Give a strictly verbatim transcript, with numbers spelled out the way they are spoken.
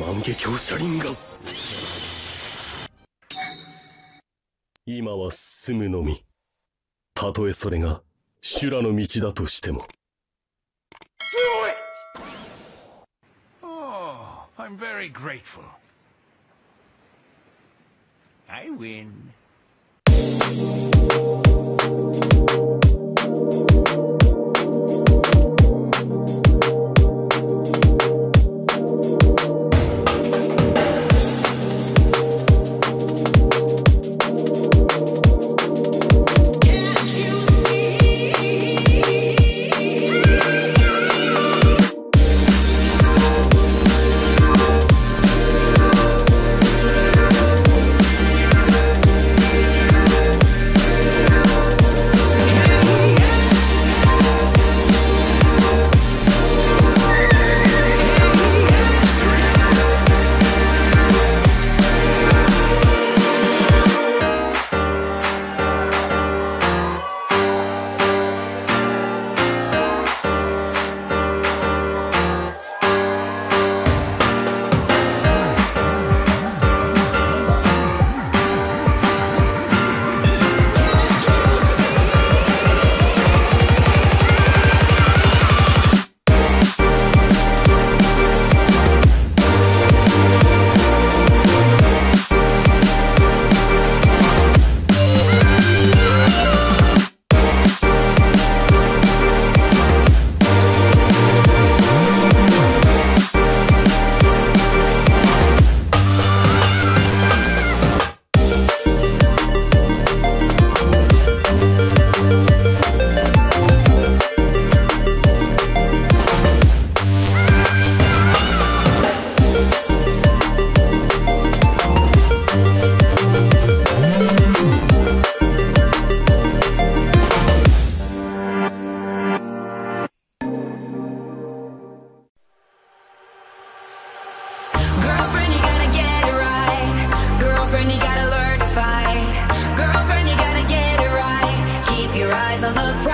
万華鏡車輪が。今は進むのみ。たとえそれが修羅の道だとしても。 Do it! Oh, I'm very grateful. I win. Girlfriend, you gotta learn to fight. Girlfriend, you gotta get it right. Keep your eyes on the prize.